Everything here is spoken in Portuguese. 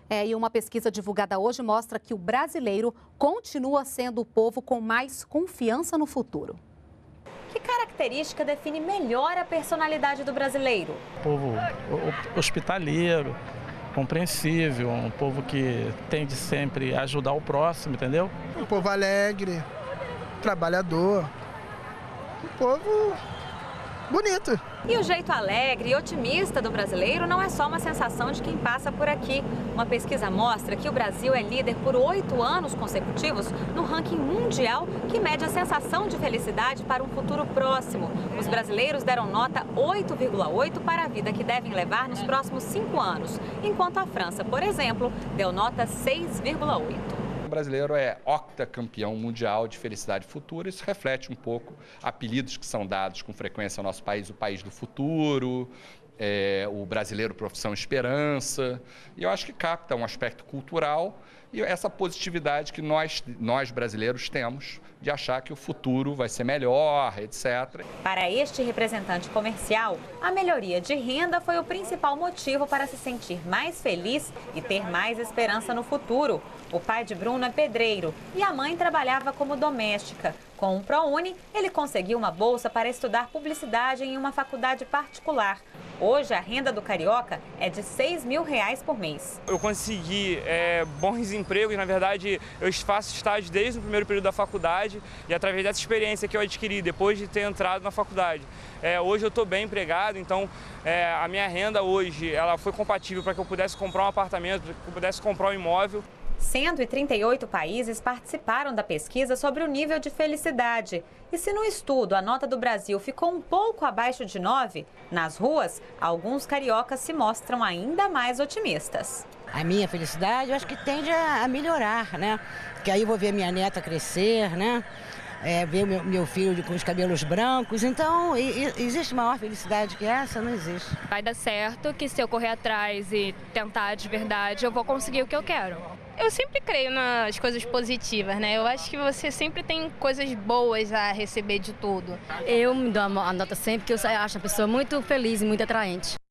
E uma pesquisa divulgada hoje mostra que o brasileiro continua sendo o povo com mais confiança no futuro. Que característica define melhor a personalidade do brasileiro? Povo hospitaleiro, compreensível, um povo que tende sempre a ajudar o próximo, entendeu? Um povo alegre, trabalhador, um povo bonito. E o jeito alegre e otimista do brasileiro não é só uma sensação de quem passa por aqui. Uma pesquisa mostra que o Brasil é líder por 8 anos consecutivos no ranking mundial que mede a sensação de felicidade para um futuro próximo. Os brasileiros deram nota 8,8 para a vida que devem levar nos próximos 5 anos, enquanto a França, por exemplo, deu nota 6,8. O brasileiro é octacampeão mundial de felicidade futura. Isso reflete um pouco apelidos que são dados com frequência ao nosso país, o país do futuro, o brasileiro profissão esperança. E eu acho que capta um aspecto cultural e essa positividade que nós brasileiros temos de achar que o futuro vai ser melhor, etc. Para este representante comercial, a melhoria de renda foi o principal motivo para se sentir mais feliz e ter mais esperança no futuro. O pai de Bruno é pedreiro e a mãe trabalhava como doméstica. Com o ProUni, ele conseguiu uma bolsa para estudar publicidade em uma faculdade particular. Hoje, a renda do carioca é de R$6 mil por mês. Eu consegui bons empregos, na verdade, eu faço estágio desde o primeiro período da faculdade e através dessa experiência que eu adquiri depois de ter entrado na faculdade. Hoje eu estou bem empregado, então a minha renda hoje ela foi compatível para que eu pudesse comprar um apartamento, para que eu pudesse comprar um imóvel. 138 países participaram da pesquisa sobre o nível de felicidade. E se no estudo a nota do Brasil ficou um pouco abaixo de 9, nas ruas, alguns cariocas se mostram ainda mais otimistas. A minha felicidade eu acho que tende a melhorar, né? Porque aí eu vou ver minha neta crescer, né? Ver meu filho com os cabelos brancos. Então, existe maior felicidade que essa? Não existe. Vai dar certo que se eu correr atrás e tentar de verdade, eu vou conseguir o que eu quero. Eu sempre creio nas coisas positivas, né? Eu acho que você sempre tem coisas boas a receber de tudo. Eu me dou a nota sempre, porque eu acho a pessoa muito feliz e muito atraente.